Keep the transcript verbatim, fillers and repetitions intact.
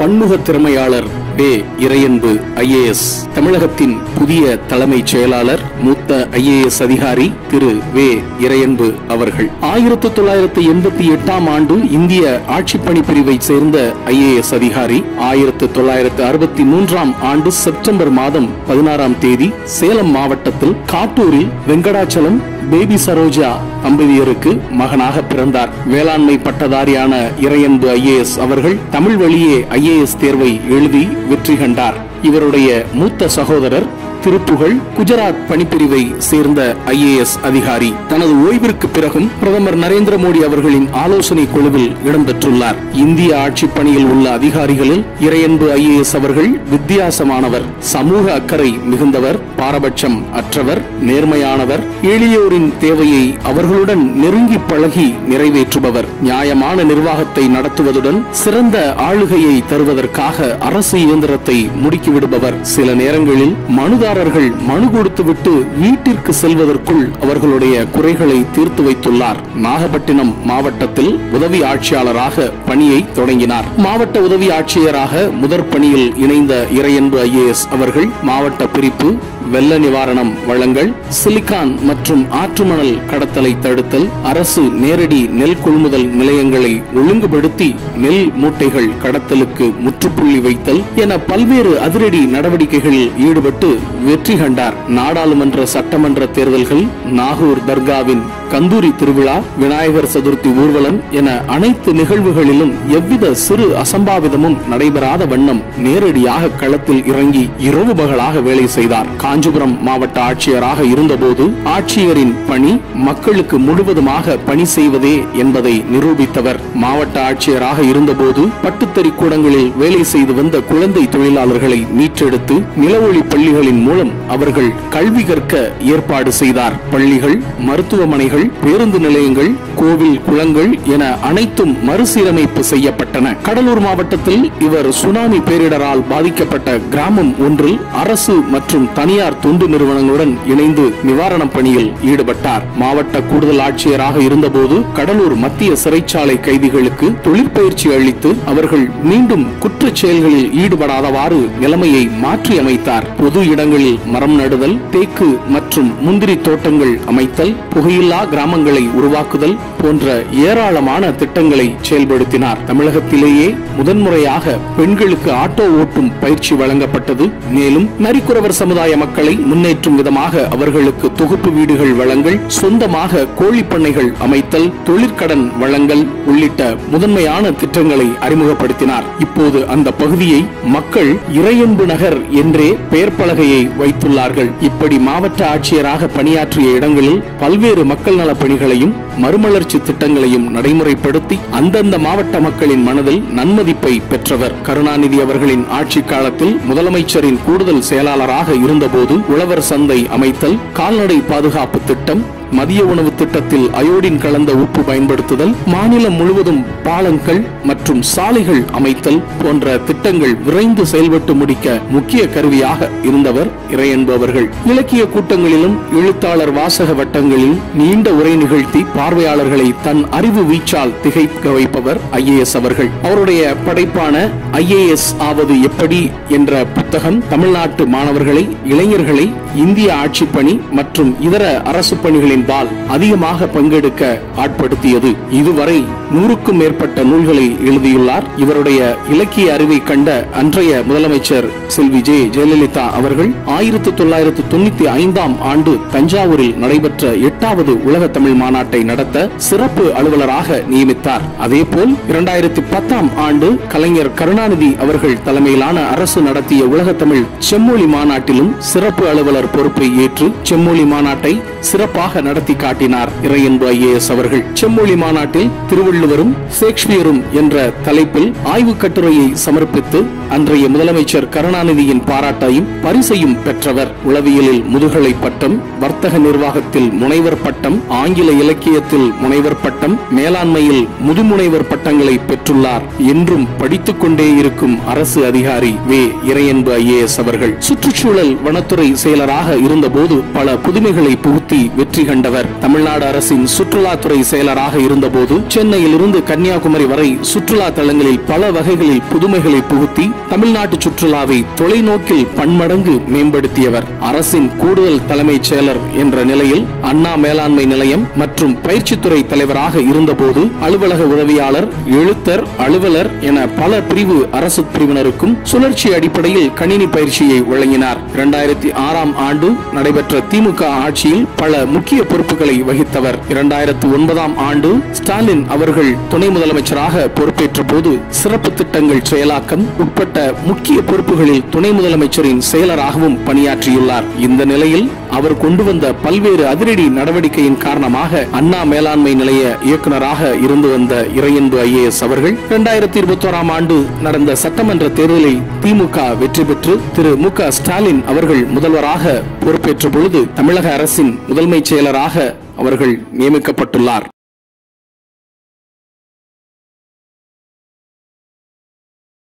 பன்முக திறமையாளர் வே இறையன்பு ஐஏஎஸ். தமிழகத்தின் புதிய தலைமைச் செயலாளர் மூத்த ஐஏஎஸ் அதிகாரி திரு வே இறையன்பு அவர்கள் ஆயிரத்தி தொள்ளாயிரத்தி எண்பத்தி எட்டாம் ஆண்டு இந்திய ஆட்சிப்பணி பிரிவை சேர்ந்த ஐஏஎஸ் அதிகாரி. ஆயிரத்தி தொள்ளாயிரத்தி அறுபத்தி மூன்றாம் ஆண்டு செப்டம்பர் மாதம் பதினாறாம் தேதி சேலம் மாவட்டத்தில் காட்டூரில் வெங்கடாச்சலம் பேபி சரோஜா தம்பதியருக்கு மகனாக பிறந்தார். வேளாண்மை பட்டதாரியான இறையன்பு ஐஏஎஸ் அவர்கள் தமிழ் வழியே ஐஏஎஸ் தேர்வை எழுதி வெற்றி கண்டார். இவருடைய மூத்த சகோதரர் திருப்புகழ் குஜராத் பணிப்பிரிவை சேர்ந்த ஐஏஎஸ் அதிகாரி. தனது ஓய்விற்கு பிறகும் பிரதமர் நரேந்திர மோடி அவர்களின் ஆலோசனை குழுவில் இடம்பெற்றுள்ளார். இந்திய ஆட்சி பணியில் உள்ள அதிகாரிகளில் இறையன்பு ஐஏஎஸ் அவர்கள் வித்தியாசமானவர், சமூக அக்கறை மிகுந்தவர், பாரபட்சம் அற்றவர், நேர்மையானவர், எளியோரின் தேவையை அவர்களுடன் நெருங்கி பழகி நிறைவேற்றுபவர், நியாயமான நிர்வாகத்தை நடத்துவதுடன் சிறந்த ஆளுகையை தருவதற்காக அரசு இயந்திரத்தை முடுக்கிவிடுபவர். சில நேரங்களில் மனுதார மனு கொடுத்துவிட்டு வீட்டிற்கு செல்வதற்குள் அவர்களுடைய குறைகளை தீர்த்து வைத்துள்ளார். நாகப்பட்டினம் மாவட்டத்தில் உதவி ஆட்சியாளராக பணியை தொடங்கினார். மாவட்ட உதவி ஆட்சியராக முதற் பணியில் இணைந்த இறையன்பு ஐஏஎஸ் அவர்கள் மாவட்ட பிரிப்பு, வெள்ள நிவாரணம் வழங்கல், சிலிக்கான் மற்றும் ஆற்றுமணல் கடத்தலை தடுத்தல், அரசு நேரடி நெல் கொள்முதல் நிலையங்களை ஒழுங்குபடுத்தி நெல் மூட்டைகள் கடத்தலுக்கு முற்றுப்புள்ளி வைத்தல் என பல்வேறு அதிரடி நடவடிக்கைகளில் ஈடுபட்டு வெற்றி கண்டார். நாடாளுமன்ற சட்டமன்ற தேர்தல்கள், நாகூர் தர்காவின் கந்தூரி திருவிழா, விநாயகர் சதுர்த்தி ஊர்வலம் என அனைத்து நிகழ்வுகளிலும் எவ்வித சிறு அசம்பாவிதமும் நடைபெறாத வண்ணம் நேரடியாக களத்தில் இறங்கி இரவு பகலாக வேலை செய்தார். காஞ்சிபுரம் மாவட்ட ஆட்சியராக இருந்தபோது ஆட்சியரின் பணி மக்களுக்கு முழுவதுமாக பணி செய்வதே என்பதை நிரூபித்தவர். மாவட்ட ஆட்சியராக இருந்தபோது பட்டுத்தறி கூடங்களில் வேலை செய்து வந்த குழந்தை தொழிலாளர்களை மீட்டெடுத்து நிலவொளி பள்ளிகளின் மூலம் அவர்கள் கல்வி கற்க ஏற்பாடு செய்தார். பள்ளிகள், மருத்துவமனைகள், பேருந்து நிலையங்கள், கோவில், குளங்கள் என அனைத்தும் மறுசீரமைப்பு செய்யப்பட்டன. கடலூர் மாவட்டத்தில் இவர் சுனாமி பேரிடரால் பாதிக்கப்பட்ட கிராமம் ஒன்றில் அரசு மற்றும் தனியார் தொண்டு நிறுவனங்களுடன் இணைந்து நிவாரணப் பணியில் ஈடுபட்டார். மாவட்ட கூடுதல் ஆட்சியராக இருந்தபோது கடலூர் மத்திய சிறைச்சாலை கைதிகளுக்கு தொழிற்பயிற்சி அளித்து அவர்கள் மீண்டும் குற்றச் செயல்களில் ஈடுபடாதவாறு நிலைமையை மாற்றி அமைத்தார். பொது இடங்களில் மரம் நடுதல், தேக்கு மற்றும் முந்திரி தோட்டங்கள் அமைத்தல், புகையில்லா கிராமங்களை உருவாக்குதல் போன்ற ஏராளமான திட்டங்களை செயல்படுத்தினார். தமிழகத்திலேயே முதன்முறையாக பெண்களுக்கு ஆட்டோ ஓட்டும் பயிற்சி வழங்கப்பட்டது. மேலும் நரிக்குறவர் சமுதாய மக்களை முன்னேற்றும் விதமாக அவர்களுக்கு தொகுப்பு வீடுகள் வழங்கல், சொந்தமாக கோழி பண்ணைகள் அமைத்தல், தொழிற்கடன் வழங்கல் உள்ளிட்ட முதன்மையான திட்டங்களை அறிமுகப்படுத்தினார். இப்போது அந்த பகுதியை மக்கள் இறையன்பு நகர் என்றே பெயர் பலகையை வைத்துள்ளார்கள். இப்படி மாவட்ட ஆட்சியராக பணியாற்றிய இடங்களில் பல்வேறு மக்கள் நல பணிகளையும் மறுமலர்ச்சி திட்டங்களையும் நடைமுறைப்படுத்தி அந்தந்த மாவட்ட மக்களின் மனதில் நன்மதிப்பை பெற்றவர். கருணாநிதி அவர்களின் ஆட்சி காலத்தில் முதலமைச்சரின் கூடுதல் செயலாளராக இருந்தபோது உழவர் சந்தை அமைத்தல், கால்நடை பாதுகாப்பு திட்டம், மதிய உணவு திட்டத்தில் அயோடின் கலந்த உப்பு பயன்படுத்துதல், மாநிலம் முழுவதும் பாலங்கள் மற்றும் சாலைகள் அமைத்தல் போன்ற திட்டங்கள் விரைந்து செயல்பட்டு முடிக்க முக்கிய கருவியாக இருந்தவர் இறையன்பு அவர்கள். இலக்கிய கூட்டங்களிலும் எழுத்தாளர் வாசக வட்டங்களிலும் நீண்ட உரை நிகழ்த்தி பார்வையாளர்களை தன் அறிவு வீச்சால் திகைக்க வைப்பவர் ஐஏஎஸ் அவர்கள். அவருடைய படைப்பான ஐஏஎஸ் ஆவது எப்படி என்ற புத்தகம் தமிழ்நாட்டு மாணவர்களை, இளைஞர்களை இந்திய ஆட்சி பணி மற்றும் இதர அரசு பணிகளின் பால் அதிகமாக பங்கெடுக்க ஆட்படுத்தியது. இதுவரை நூறுக்கும் மேற்பட்ட நூல்களை எழுதியுள்ளார். இவருடைய இலக்கிய அறிவை கண்ட அன்றைய முதலமைச்சர் செல்வி ஜே ஜெயலலிதா அவர்கள் ஆயிரத்தி தொள்ளாயிரத்தி தொண்ணூத்தி ஐந்தாம் ஆண்டு தஞ்சாவூரில் நடைபெற்ற எட்டாவது உலக தமிழ் மாநாட்டை நடத்த சிறப்பு அலுவலராக நியமித்தார். அதேபோல் இரண்டாயிரத்தி பத்தாம் ஆண்டு கலைஞர் கருணாநிதி அவர்கள் தலைமையிலான அரசு நடத்திய உலக தமிழ் செம்மொழி மாநாட்டிலும் சிறப்பு அலுவலர் பொறுப்பை ஏற்று செம்மொழி மாநாட்டை சிறப்பாக நடத்தி காட்டினார் இறையன்பு ஐஏஎஸ் அவர்கள். செம்மொழி மாநாட்டில் திருவள்ளுவரும் ஷேக்ஸ்பியரும் என்ற தலைப்பில் ஆய்வு கட்டுரையை சமர்ப்பித்து அன்றைய முதலமைச்சர் கருணாநிதியின் பாராட்டையும் பரிசையும் பெற்றவர். உளவியலில் முதுகலை பட்டம், வர்த்தக நிர்வாகத்தில் முனைவர் பட்டம், ஆங்கில இலக்கியத்தில் முனைவர் பட்டம், மேலாண்மையில் முதுமுனைவர் பட்டங்களை பெற்றுள்ளார். என்றும் படித்துக் கொண்டே இருக்கும் அரசு அதிகாரி வே இறையன்பு ஐஏஎஸ் அவர்கள் சுற்றுச்சூழல் வனத்துறை செயலராக இருந்தபோது பல புதுமைகளை புகுத்தி வெற்றி கண்டவர். தமிழ்நாடு அரசின் சுற்றுலாத்துறை செயலராக இருந்தபோது சென்னையிலிருந்து கன்னியாகுமரி வரை சுற்றுலா தலங்களில் பல வகைகளில் புதுமைகளை புகுத்தி தமிழ்நாட்டு சுற்றுலாவை தொலைநோக்கில் பன்மடங்கு மேம்படுத்தியவர். அரசின் கூடுதல் தலைமைச் செயலர் என்ற நிலையில் அண்ணா மேலாண்மை நிலையம் மற்றும் பயிற்சித்துறை தலைவராக இருந்தபோது அலுவலக உதவியாளர், எழுத்தர், அலுவலர் என பல பிரிவு அரசு பிரிவினருக்கும் சுழற்சி அடிப்படையில் கணினி பயிற்சியை வழங்கினார். இரண்டாயிரத்தி ஆறாம் ஆண்டு நடைபெற்ற திமுக ஆட்சியில் பல முக்கிய பொறுப்புகளை வகித்தவர். இரண்டாயிரத்தி ஒன்பதாம் ஆண்டு ஸ்டாலின் அவர்கள் துணை முதலமைச்சராக பொறுப்பேற்ற போது சிறப்பு திட்டங்கள் செயலாக்கம் உட்பட்ட முக்கிய பொறுப்புகளில் துணை முதலமைச்சரின் செயலராகவும் பணியாற்றியுள்ளார். இந்த நிலையில் அவர் கொண்டு வந்த பல்வேறு அதிரடி நடவடிக்கையின் காரணமாக அண்ணா மேலாண்மை நிலைய இயக்குநராக இருந்து வந்த இறையன்பு ஐஏஎஸ் அவர்கள் இரண்டாயிரத்தி இருபத்தி ஓராம் ஆண்டு நடந்த சட்டமன்ற தேர்தலில் திமுக வெற்றி பெற்று திரு மு க ஸ்டாலின் அவர்கள் முதல்வராக பொறுப்பேற்ற பொழுது தமிழக அரசின் முதன்மை செயலராக அவர்கள் நியமிக்கப்பட்டுள்ளார்.